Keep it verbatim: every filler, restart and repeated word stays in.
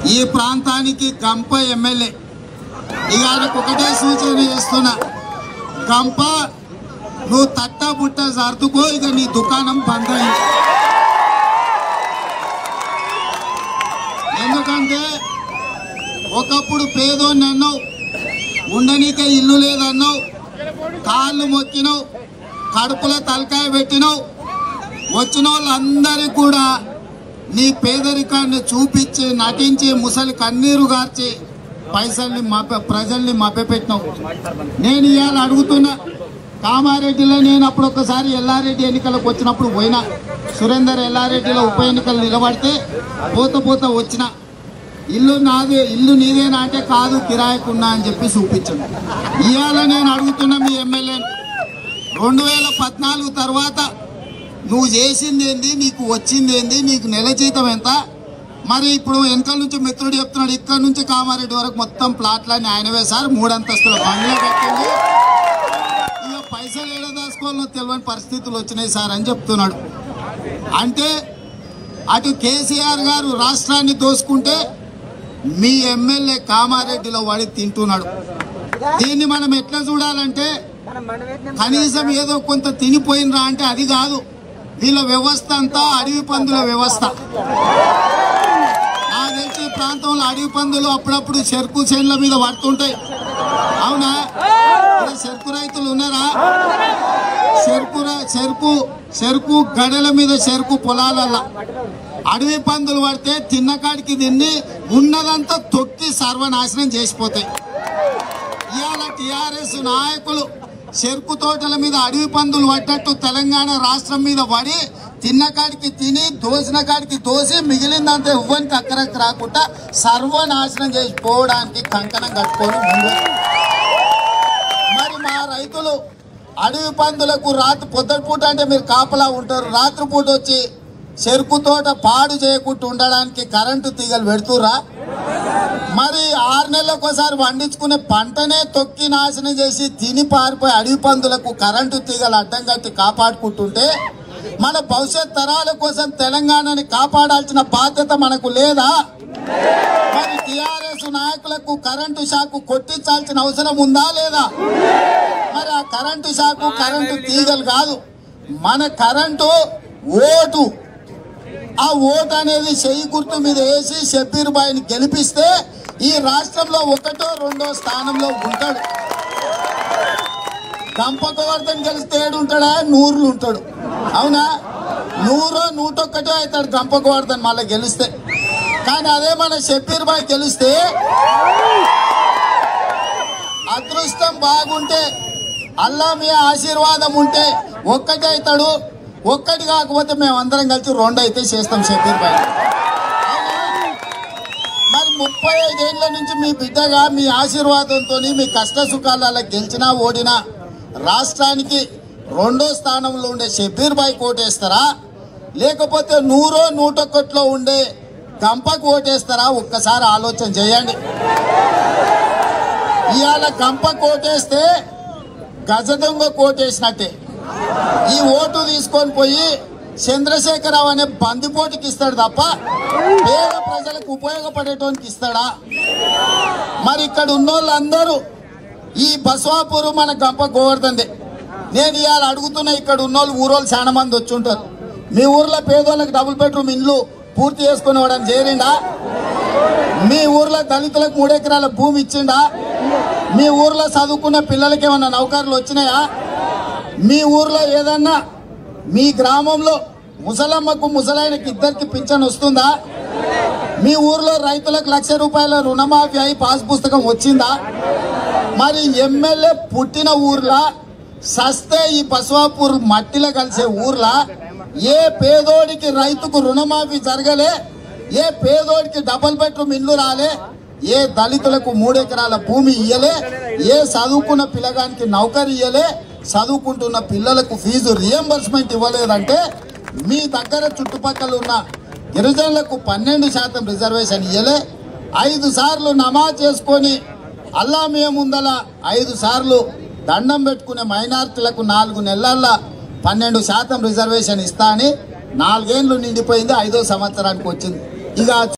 ఈ ప్రాంతానికి గంప ఎమ్మెల్యే ఇక ఆయనకు ఒకటే సూచన చేస్తున్నా, గంప నువ్వు తట్ట బుట్ట సర్దుకో, ఇక నీ దుకాణం బంద్ అయింది. ఎందుకంటే ఒకప్పుడు పేదోన్ని అన్నావు, ఉండనీకే ఇల్లు లేదన్నావు, కాళ్ళు మొక్కినావు, కడుపులో తలకాయ పెట్టినావు. వచ్చిన వాళ్ళందరికీ కూడా నీ పేదరికాన్ని చూపించి నటించి ముసలి కన్నీరు గార్చి పైసల్ని మభ్య ప్రజల్ని మభ్యపెట్టినావు. నేను ఇవాళ అడుగుతున్నా, కామారెడ్డిలో నేను అప్పుడు ఒకసారి ఎల్లారెడ్డి ఎన్నికలకు వచ్చినప్పుడు పోయినా, సురేందర్ ఎల్లారెడ్డిలో ఉప ఎన్నికలు నిలబడితే పోత పోత వచ్చిన, ఇల్లు నాదే ఇల్లు నీదేనా అంటే కాదు కిరాయికున్నా అని చెప్పి చూపించాను. ఇవాళ నేను అడుగుతున్నా మీ ఎమ్మెల్యేను, రెండు వేల పద్నాలుగు తర్వాత నువ్వు చేసింది ఏంది, నీకు వచ్చింది ఏంది, నీకు నెల జీతం ఎంత? మరి ఇప్పుడు వెనకాల నుంచి మిత్రుడు చెప్తున్నాడు, ఇక్కడ నుంచి కామారెడ్డి వరకు మొత్తం ప్లాట్లన్నీ ఆయనవే సార్, మూడంతస్తుల బంగ్లా కట్టింది, ఇక పైసలు ఏడా దాచుకోవాలో తెలియని పరిస్థితులు వచ్చినాయి సార్ అని చెప్తున్నాడు. అంటే అటు కేసీఆర్ గారు రాష్ట్రాన్ని దోసుకుంటే మీ ఎమ్మెల్యే కామారెడ్డిలో వాడి తింటున్నాడు. దీన్ని మనం ఎట్లా చూడాలంటే, కనీసం ఏదో కొంత తినిపోయినరా అంటే అది కాదు, వీళ్ళ వ్యవస్థ అంతా అడవి పందుల వ్యవస్థ. నాకు తెలిసి ప్రాంతంలో అడవి పందులు అప్పుడప్పుడు చెరుకు చేనుల మీద పడుతుంటాయి. అవునా? చెరుకు రైతులు ఉన్నారా? చెరుకు చెరుకు చెరుకు గడల మీద చెరుకు పొలాలల్లా అడవి పందులు పడితే తిన్నకాడికి తిన్ని ఉన్నదంతా తొక్కి సర్వనాశనం చేసిపోతాయి. ఇవాళ టీఆర్ఎస్ నాయకులు చెరుకు తోటల మీద అడవి పందులు పడ్డట్టు తెలంగాణ రాష్ట్రం మీద పడి తిన్నకాడికి తిని దోసిన కాడికి దోసి మిగిలిందంతా ఇవ్వనికి అక్కరకు రాకుండా సర్వనాశనం చేసిపోవడానికి కంకణం కట్టుకొని ముందు. మరి మా రైతులు అడవి పందులకు రాత్రి పొద్దుపూట అంటే మీరు కాపలా ఉంటారు, రాత్రిపూట వచ్చి చెరుకు తోట పాడు చేయకుండా ఉండడానికి కరెంటు తీగలు పెడుతురా? మరి ఆరు నెలలకు ఒకసారి పండించుకునే పంటనే తొక్కి నాశనం చేసి తిని పారిపోయి అడవి పందులకు కరెంటు తీగలు అడ్డం కట్టి కాపాడుకుంటుంటే మన భవిష్యత్ తరాల కోసం తెలంగాణని కాపాడాల్సిన బాధ్యత మనకు లేదా? మరి టిఆర్ఎస్ నాయకులకు కరెంటు షాకు కొట్టించాల్సిన అవసరం ఉందా లేదా? మరి ఆ కరెంటు షాకు కరెంటు తీగలు కాదు, మన కరెంటు ఓటు. ఆ ఓటు అనేది చెయ్యి గుర్తు మీద వేసి షబ్బీర్ బాయిని గెలిపిస్తే ఈ రాష్ట్రంలో ఒకటో రెండో స్థానంలో ఉంటాడు. గంపకవర్ధన్ గెలిస్తే ఏడు ఉంటాడా? నూరులు ఉంటాడు. అవునా? నూరో నూటొక్కటో అవుతాడు గంపకవర్ధన్ మళ్ళీ గెలిస్తే. కానీ అదే మన షబ్బీర్ బాయ్ గెలిస్తే అదృష్టం బాగుంటే అల్లా మీ ఆశీర్వాదం ఉంటే ఒక్కటే అవుతాడు. ఒక్కటి కాకపోతే మేమందరం కలిసి రెండు అయితే చేస్తాం షబ్బీర్ బాయ్. మరి ముప్పై ఐదేళ్ల నుంచి మీ బిడ్డగా మీ ఆశీర్వాదంతో మీ కష్ట సుఖాలలో గెలిచినా ఓడినా రాష్ట్రానికి రెండో స్థానంలో ఉండే షబ్బీర్ బాయ్ కోటేస్తారా, లేకపోతే నూరో నూటొక్కట్లో ఉండే గంపకు ఓటేస్తారా? ఒక్కసారి ఆలోచన చేయండి. ఇవాళ గంప కోటేస్తే గజ దొంగ కోటేసినట్టే. ఈ ఓటు తీసుకొని పోయి చంద్రశేఖరరావు అనే బందిపోటుకి ఇస్తాడు తప్ప పేద ప్రజలకు ఉపయోగపడేటోనికి ఇస్తాడా? మరి ఇక్కడ ఉన్న వాళ్ళందరూ ఈ బసవాపూర్ మన గంప గోవర్ధందే. నేను ఇవాళ అడుగుతున్నా, ఇక్కడ ఉన్నోళ్ళు ఊరోళ్ళు చాలా మంది వచ్చి ఉంటారు. మీ ఊర్లో పేదోళ్ళకి డబుల్ బెడ్రూమ్ ఇల్లు పూర్తి చేసుకునేవాడని చేరిండా? మీ ఊర్లో దళితులకు మూడెకరాల భూమి ఇచ్చిండా? మీ ఊర్లో చదువుకున్న పిల్లలకి ఏమన్నా నౌకర్లు వచ్చినాయా? మీ ఊర్లో ఏదన్నా మీ గ్రామంలో ముసలమ్మకు ముసలాయనకి ఇద్దరికి పింఛన్ వస్తుందా? మీ ఊర్లో రైతులకు లక్ష రూపాయల రుణమాఫీ అయి పాస్ పుస్తకం వచ్చిందా? మరి ఎమ్మెల్యే పుట్టిన ఊర్లా సస్తే ఈ బసవాపూర్ మట్టిలో కలిసే ఊర్లా ఏ పేదోడికి రైతుకు రుణమాఫీ జరగలే, ఏ పేదోడికి డబుల్ బెడ్రూమ్ ఇల్లు రాలే, ఏ దళితులకు మూడెకరాల భూమి ఇయ్యలే, ఏ చదువుకున్న పిల్లగానికి నౌకరీ ఇయ్యలే, చదువుకుంటున్న పిల్లలకు ఫీజు రియంబర్స్మెంట్ ఇవ్వలేదంటే మీ దగ్గర చుట్టుపక్కల ఉన్న గిరిజనులకు పన్నెండు శాతం రిజర్వేషన్ ఇయ్యలే, ఐదు సార్లు నమాజ్ చేసుకొని అల్లా మేము ముందల ఐదు సార్లు దండం పెట్టుకునే మైనార్టీలకు నాలుగు నెలల్లో పన్నెండు శాతం రిజర్వేషన్ ఇస్తా అని నాలుగేళ్లు నిండిపోయింది, ఐదో సంవత్సరానికి వచ్చింది. ఇక